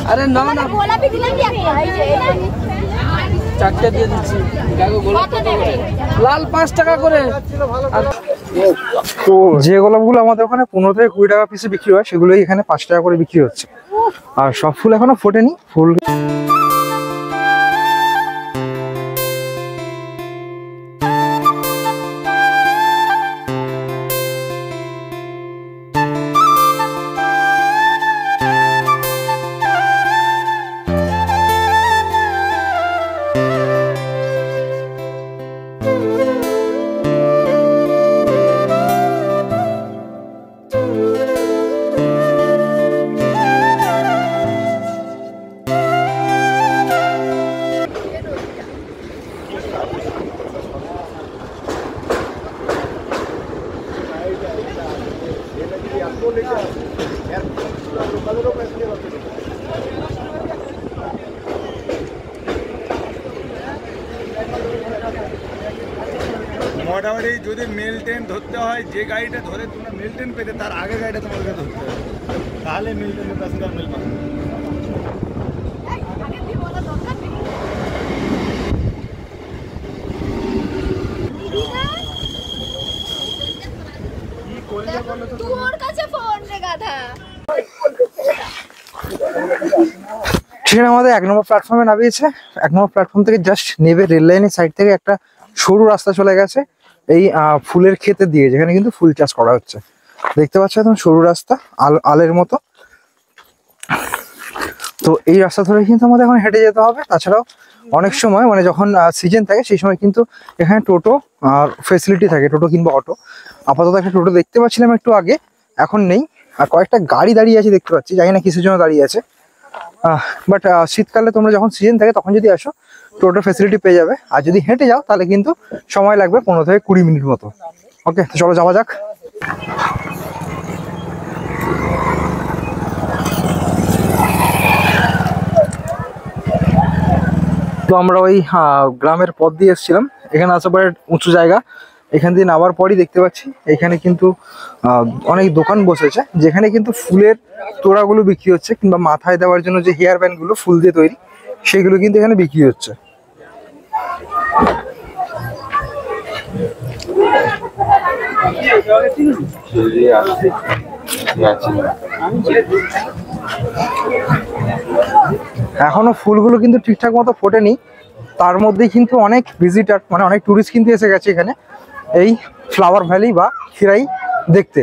আরে না না গোলাপি দিলাম কি একটা এই যে চারটে দিয়ে দিচ্ছি দেখো গোলাপ লাল 5 টাকা করে। তো যে গোলাপগুলো আমাদের ওখানে 15 থেকে 20 টাকা পিসে বিক্রি হয় সেগুলোই এখানে 5 টাকা করে বিক্রি হচ্ছে। আর সব ফুল এখনো ফোটেনি। ফুল মোটামুটি যদি মেল ট্রেন ধরতে হয়, যে গাড়িটা ধরে তোমরা মেল ট্রেন পেতে তার আগে গাড়িটা তোমাদেরকে ধরতে হবে, তাহলে মেল ট্রেনের প্যাসেঞ্জার মেল পাবে। ট্রেন আমাদের 1 নম্বর প্ল্যাটফর্মে নামিয়েছে। 1 নম্বর প্ল্যাটফর্ম থেকে জাস্ট নেবে রেল লাইনের সাইড থেকে একটা সরু রাস্তা চলে গেছে এই ফুলের ক্ষেতে দিয়ে, যেখানে কিন্তু ফুল চাষ করা হচ্ছে। দেখতে পাচ্ছ একদম সরু রাস্তা, আলের মতো। তো এই রাস্তা ধরে কিন্তু আমাদের এখন হেঁটে যেতে হবে। তাছাড়াও অনেক সময় মানে যখন সিজন থাকে সেই সময় কিন্তু এখানে টোটো আর ফেসিলিটি থাকে, টোটো কিংবা অটো। আপাতত একটা টোটো দেখতে পাচ্ছিলাম একটু আগে, এখন নেই। আর কয়েকটা গাড়ি দাঁড়িয়ে আছে দেখতে পাচ্ছি, জানি না কিসের জন্য দাঁড়িয়ে আছে। বাট শীতকালে তোমরা যখন সিজন থাকে তখন যদি আসো টোটো ফেসিলিটি পেয়ে যাবে। আর যদি হেঁটে যাও তাহলে কিন্তু সময় লাগবে 15 থেকে 20 মিনিট মতো। ওকে, তো চলো যাওয়া যাক। তো আমরা ওই গ্রামের পথ দিয়ে এসেছিলাম। এখানে আসার পরে উঁচু জায়গা, এখান দিয়ে নামার পরই দেখতে পাচ্ছি এখানে কিন্তু অনেক দোকান বসেছে, যেখানে কিন্তু ফুলের তোড়াগুলো বিক্রি হচ্ছে, কিংবা মাথায় দেওয়ার জন্য যে হেয়ার ব্যান্ডগুলো ফুল দিয়ে তৈরি সেগুলো কিন্তু এখানে বিক্রি হচ্ছে। এখনো ফুলগুলো কিন্তু ঠিকঠাক মতো ফোটেনি, তার মধ্যে কিন্তু অনেক ভিজিটার মানে অনেক টুরিস্ট কিন্তু এসে গেছে এখানে এই ফ্লাওয়ার ভ্যালি বা খিরাই দেখতে।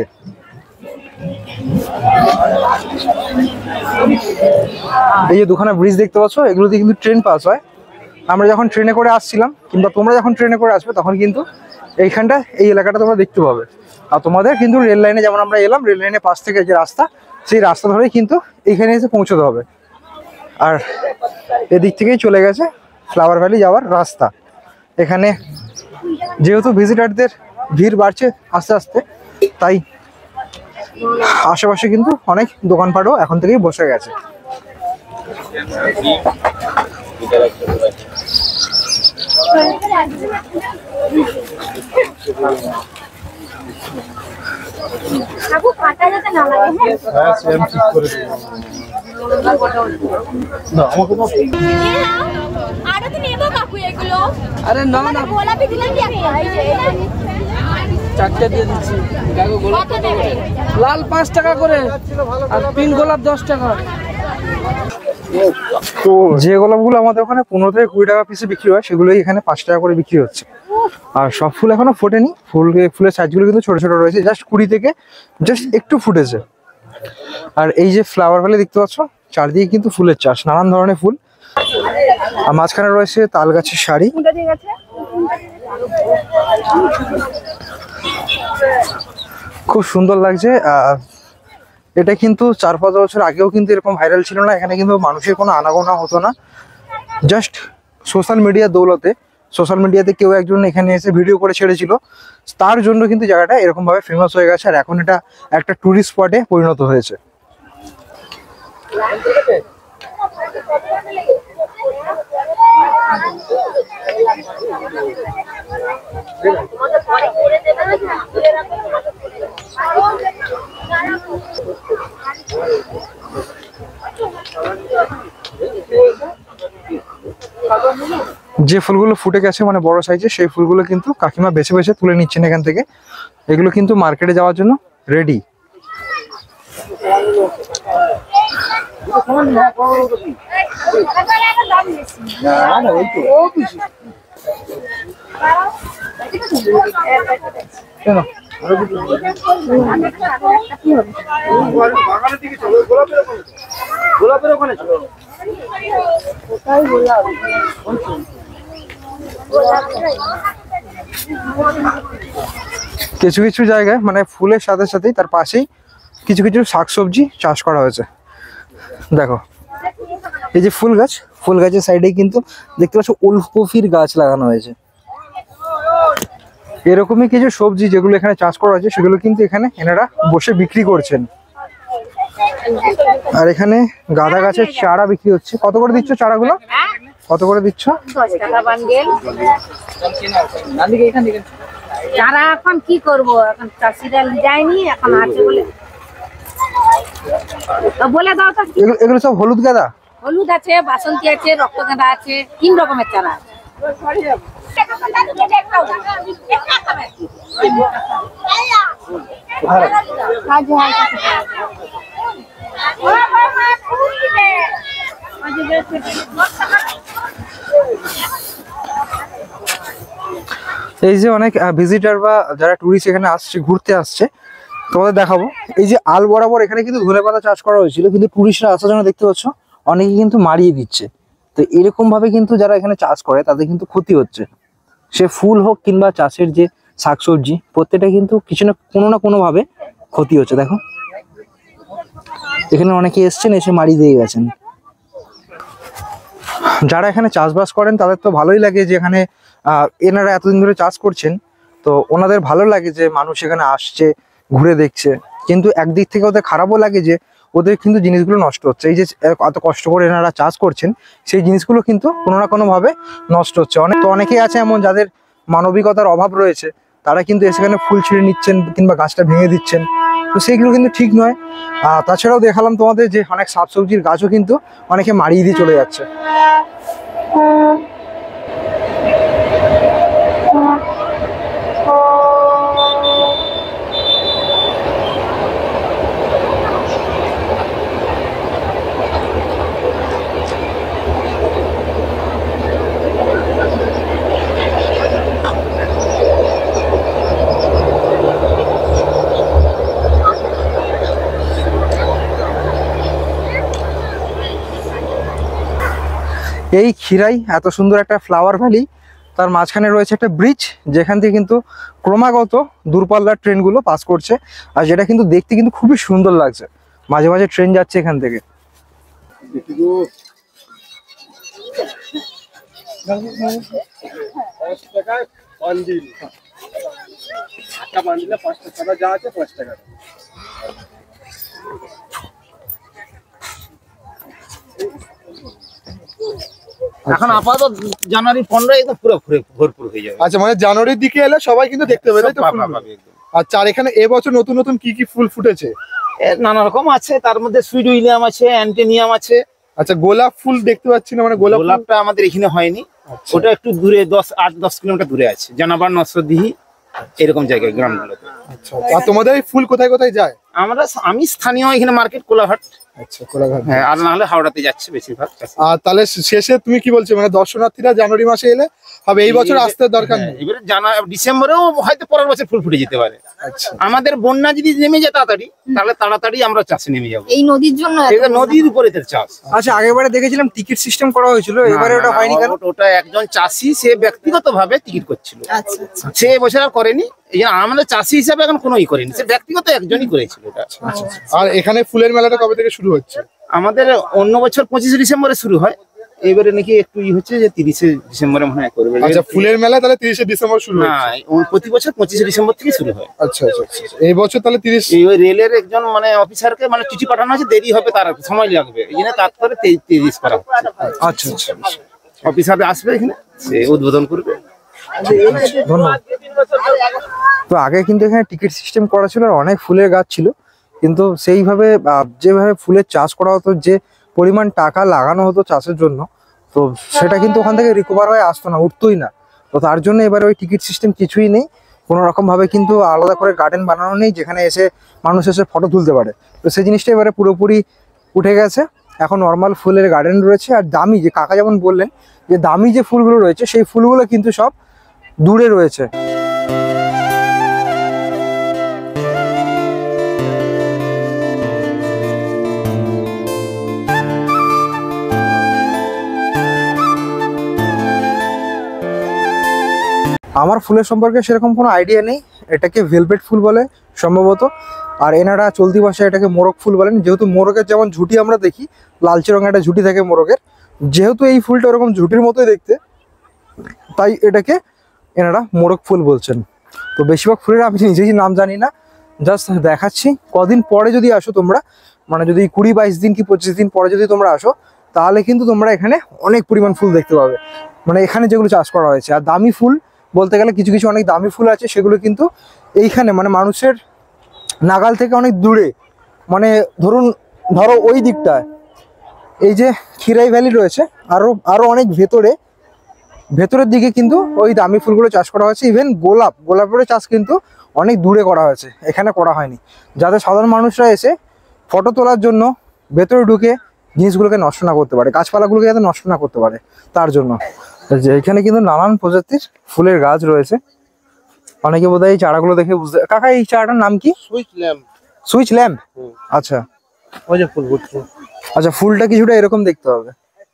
এই যে দুখানা ব্রিজ দেখতে পাচ্ছ, এগুলোতে কিন্তু ট্রেন পাস হয়। আমরা যখন ট্রেনে করে আসছিলাম কিংবা তোমরা যখন ট্রেনে করে আসবে তখন কিন্তু এইখানটা এই এলাকাটা তোমরা দেখতে পাবে। আর তোমাদের কিন্তু রেল লাইনে যেমন আমরা এলাম, রেল লাইনের পাশ থেকে যে রাস্তা, সেই রাস্তা ধরেই কিন্তু এইখানে এসে পৌঁছতে হবে। আর এদিক থেকেই চলে গেছে ফ্লাওয়ার ভ্যালি যাওয়ার রাস্তা। এখানে যেহেতু ভিজিটারদের ভিড় বাড়ছে আস্তে আস্তে, তাই আশেপাশে কিন্তু অনেক দোকানপাটও এখন থেকেই বসে গেছে। আরে না না গোলাপি দিলাম কি একটা এই যে চারটে দিয়ে দিচ্ছি দেখো গোলাপ লাল 5 টাকা করে আর পিঙ্ক গোলাপ 10 টাকা। তো যে গোলাপগুলো আমাদের ওখানে 15 থেকে 20 টাকা পিসে বিক্রি হয় সেগুলোই এখানে 5 টাকা করে বিক্রি হচ্ছে। আর সব ফুল এখনো ফোটেনি, ফুলের সাইজগুলো কিন্তু ছোট ছোট রয়েছে, জাস্ট 20 থেকে জাস্ট একটু ফুটেছে। আর এই যে ফ্লাওয়ার ভ্যালি দেখতে পাচ্ছ, চারদিকে কিন্তু ফুলের চাষ, নানান ধরনের ফুল। আর মাঝখানে রয়েছে তাল গাছের শাড়ি। খুব সুন্দর লাগছে। এটা কিন্তু 4-5 বছর আগেও কিন্তু এরকম ভাইরাল ছিল না। এখানে কিন্তু মানুষের কোনো আনাগোনা হতো না, জাস্ট সোশ্যাল মিডিয়ার দৌলতে, সোশ্যাল মিডিয়াতে কেউ একজন এখানে এসে ভিডিও করে ছেড়েছিল, তার জন্য কিন্তু জায়গাটা এরকম ভাবে ফেমাস হয়ে গেছে। আর এখন এটা একটা টুরিস্ট স্পটে পরিণত হয়েছে। যে ফুলগুলো ফুটে গেছে মানে বড় সাইজে, সেই ফুলগুলো কিন্তু কাকিমা বেছে বেছে তুলে নিচ্ছেন এখান থেকে। এগুলো কিন্তু মার্কেটে যাওয়ার জন্য রেডি। কিছু কিছু জায়গায় মানে ফুলের সাথে সাথেই তার পাশেই কিছু কিছু শাকসবজি চাষ করা হয়েছে। দেখো এই যে ফুল গাছ, ফুল গাছের সাইডেই কিন্তু দেখতে পাচ্ছ ওলকপির গাছ লাগানো হয়েছে। এরকমই কিছু সবজি যেগুলো এখানে চাষ করা হয়েছে সেগুলো কিন্তু এখানে এনারা বসে বিক্রি করছেন। আর এখানে গাঁদা গাছের চারা বিক্রি হচ্ছে। কত করে দিচ্ছ চারাগুলো? কত করে দিচ্ছ? 10 টাকা বান্ডেল। চারা এখন কি করব, এখন চাষিরা যায়নি, এখন আছে বলে বলে দাও তো। এগুলো সব হলুদ গাঁদা? হলুদ আছে, বাসন্তী আছে, রক্তগাঁদা আছে, 3 রকমের চারা আছে। এই যে অনেক ভিজিটার বা যারা টুরিস্ট এখানে আসছে, ঘুরতে আসছে, তোমাদের দেখাবো। এই যে আল বরাবর এখানে কিন্তু ধনেপাতা চাষ করা হয়েছিল, কিন্তু টুরিস্টরা আসার জন্য দেখতে পাচ্ছ অনেকে কিন্তু মারিয়ে দিচ্ছে। তো এরকম ভাবে কিন্তু যারা এখানে চাষ করে তাদের কিন্তু ক্ষতি হচ্ছে। সে ফুল হোক কিংবা চাষের যে শাকসবজি, প্রত্যেকটা কিন্তু কিছু না কোনো ভাবে ক্ষতি হচ্ছে। দেখো এখানে অনেকে এসছেন, এসে মারিয়ে দিয়ে গেছেন। যারা এখানে চাষবাস করেন তাদের তো ভালোই লাগে যে এখানে এনারা এতদিন ধরে চাষ করছেন, তো ওনাদের ভালো লাগে যে মানুষ এখানে আসছে, ঘুরে দেখছে। কিন্তু একদিক থেকে ওদের খারাপও লাগে যে ওদের কিন্তু জিনিসগুলো নষ্ট হচ্ছে। এই যে এত কষ্ট করে এনারা চাষ করছেন, সেই জিনিসগুলো কিন্তু কোনো না কোনোভাবে নষ্ট হচ্ছে। অনেকেই আছে এমন যাদের মানবিকতার অভাব রয়েছে, তারা কিন্তু সেখানে ফুল ছিঁড়ে নিচ্ছেন কিংবা গাছটা ভেঙে দিচ্ছেন। তো সেইগুলো কিন্তু ঠিক নয়। তাছাড়াও দেখালাম তোমাদের যে অনেক শাকসবজির গাছও কিন্তু অনেকে মারিয়ে দিয়ে চলে যাচ্ছে। এই খিরাই এত সুন্দর একটা ফ্লাওয়ার ভ্যালি, তার মাঝখানে রয়েছে একটা ব্রিজ, যেখান থেকে কিন্তু ক্রমাগত দূরপাল্লার ট্রেনগুলো পাস করছে। আর যেটা কিন্তু দেখতে কিন্তু খুবই সুন্দর লাগছে। মাঝে মাঝে ট্রেন যাচ্ছে এখান থেকে। এখন আপাতত জানুয়ারি 15 একদম পুরো ভরপুর হয়ে যাবে। আচ্ছা, মানে জানুয়ারির দিকে এলে সবাই কিন্তু দেখতে পাবে, তাই তো? আচ্ছা, আর এখানে এবছর নতুন নতুন কি কি ফুল ফুটেছে? নানা রকম আছে, তার মধ্যে সুইট উইলিয়াম আছে, অ্যান্টেনিয়াম আছে। আচ্ছা, গোলাপ ফুল দেখতে পাচ্ছি না, মানে গোলাপটা আমাদের এখানে হয়নি, ওটা একটু দূরে 8-10 কিলোমিটার দূরে আছে, জানাবার নসরদিহি এরকম জায়গায়, গ্রামগুলোতে। আচ্ছা, আর তোমাদের এই ফুল কোথায় কোথায় যায়? আমি স্থানীয় এখানে মার্কেট কোলাঘাট। আচ্ছা, কোলাঘাট। হ্যাঁ, আর নাহলে হাওড়াতে যাচ্ছে বেশিরভাগ। আর তাহলে শেষে তুমি কি বলছো, মানে দর্শনার্থীরা জানুয়ারি মাসে এলে হবে, এই বছর আসতে দরকার নেই? এবারে ডিসেম্বরেও হয়তো পরের বছর ফুল ফুটে যেতে পারে। আচ্ছা, আমাদের বন্যা যদি নেমে যায় তাড়াতাড়ি, তাহলে তাড়াতাড়ি আমরা চাষে নেমে যাবো। এই নদীর জন্য এটা নদীর উপরে এদের চাষ। আচ্ছা, আগেরবারে দেখেছিলাম টিকিট সিস্টেম করা হয়েছিল, এবারে ওটা হয়নি কেন? ওটা একজন চাষি, সে ব্যক্তিগত ভাবে টিকিট করছিল, আচ্ছা আচ্ছা। সে এবছর আর করেনি। এই জন্য আমাদের চাষি হিসাবে এখন কোনোই করেনি, সে ব্যক্তিগত একজনই করেছিল এটা। আর এখানে ফুলের মেলাটা কবে থেকে শুরু হচ্ছে? আমাদের অন্য বছর 25 ডিসেম্বরে শুরু হয়, এবারে নাকি একটু হচ্ছে যে 30 ডিসেম্বরে মনে হয় করবে। আচ্ছা, ফুলের মেলা তাহলে 30 ডিসেম্বর শুরু না, হচ্ছে? প্রতি বছর 25 ডিসেম্বর থেকে শুরু হয়। আচ্ছা আচ্ছা আচ্ছা, এই বছর তাহলে 30। ওই রেলের একজন মানে অফিসারকে মানে চিঠি পাঠানো আছে, দেরি হবে, তার সময় লাগবে, এই জন্য তারপরে 30 করা হচ্ছে। আচ্ছা আচ্ছা, অফিসার আসবে এখানে, সে উদ্বোধন করবে। ধন্যবাদ। তো আগে কিন্তু এখানে টিকিট সিস্টেম করা ছিল আর অনেক ফুলের গাছ ছিল, কিন্তু সেইভাবে যেভাবে ফুলের চাষ করা হতো, যে পরিমাণ টাকা লাগানো হতো চাষের জন্য, তো সেটা কিন্তু ওখান থেকে রিকভার হয়ে আসতো না, উঠতোই না। তো তার জন্য এবারে ওই টিকিট সিস্টেম কিছুই নেই, কোনো রকমভাবে কিন্তু আলাদা করে গার্ডেন বানানো নেই যেখানে এসে মানুষ এসে ফটো তুলতে পারে। তো সেই জিনিসটা এবারে পুরোপুরি উঠে গেছে, এখন নর্মাল ফুলের গার্ডেন রয়েছে। আর দামি, যে কাকা যেমন বললেন যে দামি যে ফুলগুলো রয়েছে সেই ফুলগুলো কিন্তু সব দূরে রয়েছে। আমার ফুলের সম্পর্কে সেরকম কোনো আইডিয়া নেই, এটাকে ভেলভেট ফুল বলে সম্ভবত, আর এনারা চলতি ভাষায় এটাকে মোরগ ফুল বলেন। যেহেতু মোরগের যেমন ঝুঁটি আমরা দেখি, লালচে রঙের একটা ঝুঁটি থাকে মোরগের, যেহেতু এই ফুলটা ওরকম ঝুঁটির মতোই দেখতে, তাই এটাকে এনারা মোরগ ফুল বলছেন। তো বেশিরভাগ ফুলের আমি নিজেই নাম জানি না, জাস্ট দেখাচ্ছি। কদিন পরে যদি আসো তোমরা, মানে যদি 20-22 দিন কি 25 দিন পরে যদি তোমরা আসো, তাহলে কিন্তু তোমরা এখানে অনেক পরিমাণ ফুল দেখতে পাবে, মানে এখানে যেগুলো চাষ করা হয়েছে। আর দামি ফুল বলতে গেলে কিছু কিছু অনেক দামি ফুল আছে, সেগুলো কিন্তু এইখানে মানে মানুষের নাগাল থেকে অনেক দূরে, মানে ধরো ওই দিকটায় এই যে খিরাই ভ্যালি রয়েছে, আরো অনেক ভেতরের দিকে কিন্তু ওই দামি ফুলগুলো চাষ করা হয়েছে। ইভেন গোলাপের চাষ কিন্তু অনেক দূরে করা হয়েছে, এখানে করা হয়নি, যাতে সাধারণ মানুষরা এসে ফটো তোলার জন্য ভেতরে ঢুকে জিনিসগুলোকে নষ্ট না করতে পারে, গাছপালাগুলোকে যাতে নষ্ট না করতে পারে তার জন্য। যে এখানে কিন্তু নানান প্রজাতির ফুলের গাছ রয়েছে, অনেকে বোধহয় এই চারাগুলো দেখে বুঝতে। কাকা এই চারাটার নাম কি? Switch lamp. আচ্ছা, ওই যে ফুল ফুটছে। আচ্ছা, ফুলটা কিছুটা এরকম দেখতে হবে।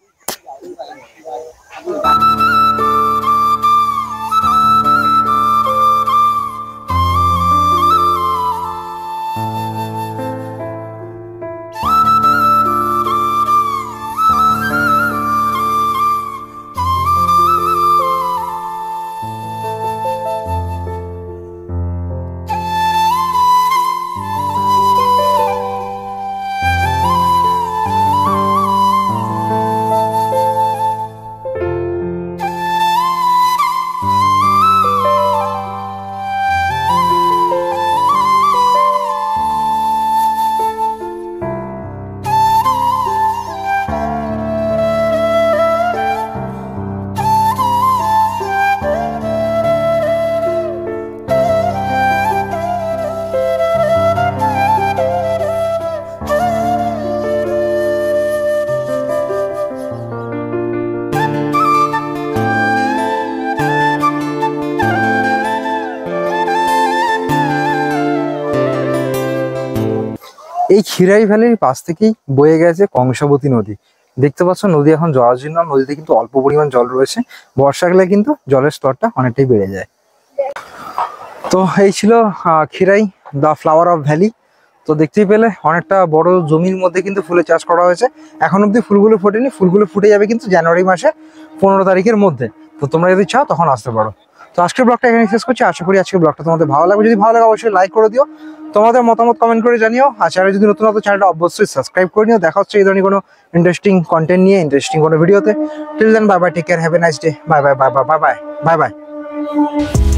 এই খিরাই ভ্যালির পাশ থেকেই বয়ে গেছে কংসাবতী নদী। দেখতে পাচ্ছ নদী এখন জরাজীর্ণ, নদীতে কিন্তু অল্প পরিমাণ জল রয়েছে, বর্ষাকালে কিন্তু জলের স্তরটা অনেকটাই বেড়ে যায়। তো এই ছিল Khirai the flower of valley. তো দেখতেই পেলে অনেকটা বড় জমির মধ্যে কিন্তু ফুলের চাষ করা হয়েছে। এখন অব্দি ফুলগুলো ফোটেনি, ফুলগুলো ফুটে যাবে কিন্তু জানুয়ারি মাসে 15 তারিখের মধ্যে। তো তোমরা যদি চাও তখন আসতে পারো। তো আজকের ব্লগটা এখানে শেষ করছি, আশা করি আজকের ব্লগটা তোমাদের ভালো লাগবে। যদি ভালো লাগে অবশ্যই লাইক করে দিও, তোমাদের মতামত কমেন্ট করে জানিও। আর চ্যানেলে যদি নতুন চ্যানেলটা অবশ্যই সাবস্ক্রাইব করে নিও। দেখা হচ্ছে এই ধরনের কোনো ইন্টারেস্টিং কন্টেন্ট নিয়ে, ইন্টারেস্টিং কোনো ভিডিওতে। Till then bye bye, take care, have a nice day, bye bye bye bye bye bye bye by.